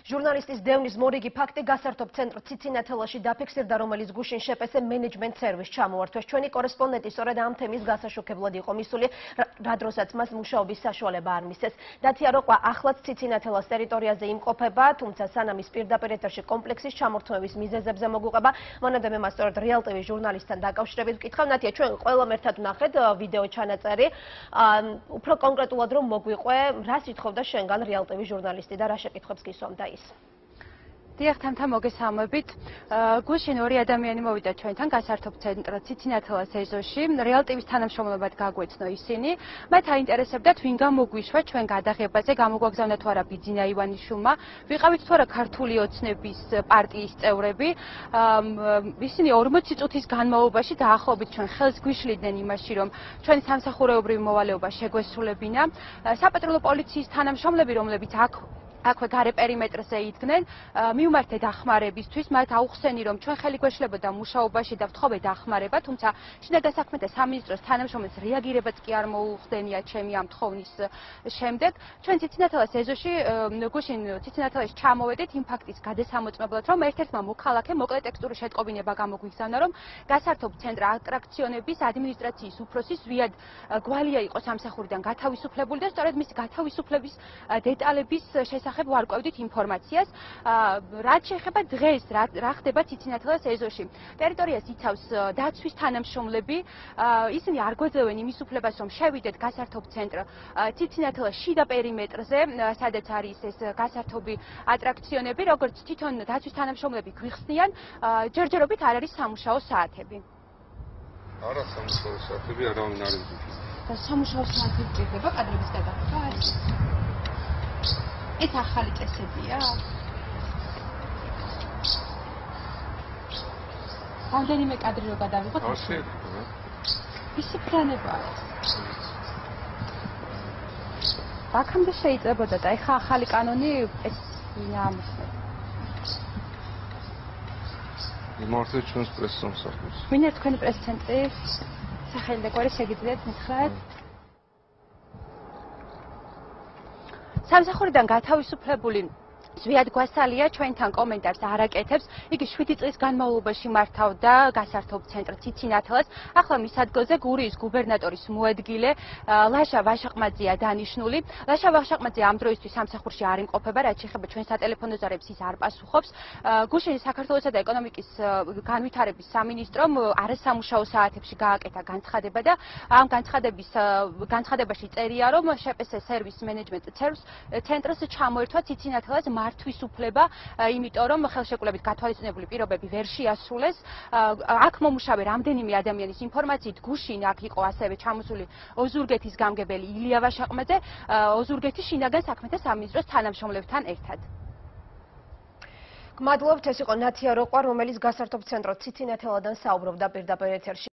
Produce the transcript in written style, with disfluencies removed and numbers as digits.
ჟურნალისტის დევნის მორიგი ფაქტი გასართობ ცენტრ ციცინათელაში დაფიქსირდა, რომელიც გუშინ შეპესე მენეჯმენტ სერვისს ჩამოართვეს. ჩვენი კორესპონდენტი სწორედ ამ თემის გასაშუქებლად იყო მისული, რა დროსაც მას მუშაობის საშუალება არ მისცეს. დათია როყვა ახლაც ციცინათელას ტერიტორიაზე იმყოფება, თუმცა სანამ ის პირდაპირ ეთერში კომპლექსის ჩამორთმევის მიზეზებზე მოგუყვება, მანამდე მე მას სწორედ Real TV ჟურნალისტთან დაკავშირებით ვკითხავ. ნათია, ჩვენ ყველამ ერთად ვნახეთ ვიდეო ჩანაწერი. უფრო კონკრეტულად რომ მოგვიყვე, რას ითხოვდა შენგან Real TV ჟურნალისტი და რა შეკითხვებს გისვამდა ის? დიახ, თამთა მოგესალმებით. გუშინ ორი ადამიანი მოვიდა ჩვენთან გასართობ ცენტრ ციცინათელას ეზოში. Real TV-ს თანამშრომლობად გაგვეცნო ისინი. მათ აინტერესებდათ, ვინ გამოგვიშვა ჩვენ გადაღებაზე, გამოგვაგზავნა თუ არა ბიძინა ივანიშვილმა. ვიყავით თუ არა ქართული ოცნების პარტიის წევრები. ისინი 40 წუთის განმავლობაში დაახლოებით ჩვენ ხელს გვიშლიდნენ იმაში, რომ ჩვენი სამსახურეობრივი მოვალეობა შეგვესრულებინა. საპატრულო პოლიციის თანამშრომლები, რომლებიც აქვე გარე პერიმეტრზე იდგნენ, მივმართე დახმარებისთვის, მათ აუხსენი, რომ ჩვენ ხელი გვეშლებოდა მუშაობაში და ვთხოვე დახმარება, თუმცა შინაგან საქმეთა სამინისტროს თანამშრომლებს რეაგირებაც კი არ მოუხდენია ჩემი ამ თხოვნის შემდეგ. ჩვენ ციცინათელას ეზოში გუშინ ციცინათელაში ჩამოვედით იმ ფაქტის გადასამოწმებლად, რომ ერთ-ერთმა მოქალაქემ მოკლე ტექსტური შეტყობინება გამოგვიგზავნა, რომ გასართობ ცენტრ ატრაქციონების ადმინისტრაციის უფროსი ზვიად გვალია იყო სამსახურიდან გათავისუფლებული და სწორედ მისი გათავისუფლების დეტალების შესახებ ვარკვევდით ინფორმაციას. რაც შეეხება დღეს, რა ხდება ციცინათელას ეზოში. ტერიტორიას იცავს დაცვის თანამშრომლები. ისინი არ გვეძლევენ იმის უფლებას, რომ შევიდეთ გასართობ ცენტრ ციცინათელას შიდა პერიმეტრზე, სადაც არის ეს გასართობი ატრაქციონები, როგორც თვითონ დაცვის თანამშრომლები გვიხსნიან, ჯერჯერობით არ არის სამუშაო საათები. არა სამუშაო საათები, არავინ არ იზრდება. და სამუშაო საათები ჭირდება კადრების გადაღება არის. ეს ახალი წესებია? რამდენიმე კადრი რო გადავიღოთ? ასე. ისი ფრანებაა. აქამდე შეიძლებოდა და ეხა ახალი კანონი ეს ნამსა. იმართე ჩვენს პრეს სამსახურს. ვინ არის თქვენი პრეს-ცენტრი? სახელი და გვარი შეგიძლიათ მითხრათ? სამსახურიდან გათავისუფლებული ზვიად გვასალია ჩვენთან კომენტარს არ აკეთებს. იგი 7 წლის განმავლობაში მართავდა გასართობ ცენტრ ციცინათელას. ახლა მის ადგილზე გურიის გუბერნატორის მოადგილე ლაშა ვაშაყმაძეა დანიშნული. ლაშა ვაშაყმაძე ამ დროისთვის სამსახურში არ იმყოფება, რაც შეეხება ჩვენ სატელეფონო ზარებს ის არ პასუხობს. გუშინ საქართველოსა და ეკონომიკის განვითარების სამინისტრომ არასამუშაო საათებში გააკეთა განცხადება და ამ განცხადებაში წერია, რომ შეპესე სერვის მენეჯმენტ ცენტრს ჩამოერთვა ციცინათელას მართვის უფლება, იმიტომ რომ ხელშეკრულებით გათვალისწინებული პირობები ვერ შეასრულეს. აქ მომუშავე რამდენიმე ადამიანის ინფორმაციით გუშინ აქ იყო ასევე ჩამოსული ოზურგეთის გამგებელი ილია ვაშაყმაძე, ოზურგეთის შინაგან საქმეთა სამინისტროს თანამშრომლებთან ერთად. გმადლობთ, ეს იყო ნათია როყვა, რომელიც გასართობ ცენტრ ციცინათელადან საუბრობდა პირდაპირ ეთერში.